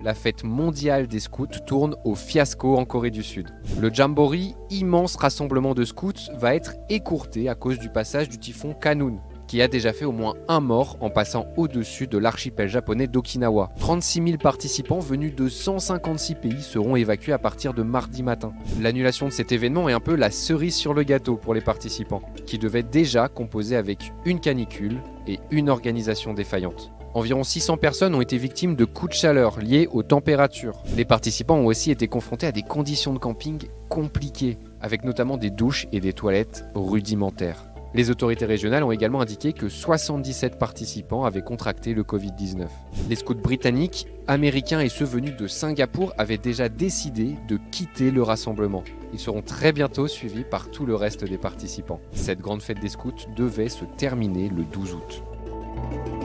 la fête mondiale des scouts tourne au fiasco en Corée du Sud. Le Jamboree, immense rassemblement de scouts, va être écourté à cause du passage du typhon Khanun, qui a déjà fait au moins un mort en passant au-dessus de l'archipel japonais d'Okinawa. 36 000 participants venus de 156 pays seront évacués à partir de mardi matin. L'annulation de cet événement est un peu la cerise sur le gâteau pour les participants, qui devaient déjà composer avec une canicule et une organisation défaillante. Environ 600 personnes ont été victimes de coups de chaleur liés aux températures. Les participants ont aussi été confrontés à des conditions de camping compliquées, avec notamment des douches et des toilettes rudimentaires. Les autorités régionales ont également indiqué que 77 participants avaient contracté le Covid-19. Les scouts britanniques, américains et ceux venus de Singapour avaient déjà décidé de quitter le rassemblement. Ils seront très bientôt suivis par tout le reste des participants. Cette grande fête des scouts devait se terminer le 12 août.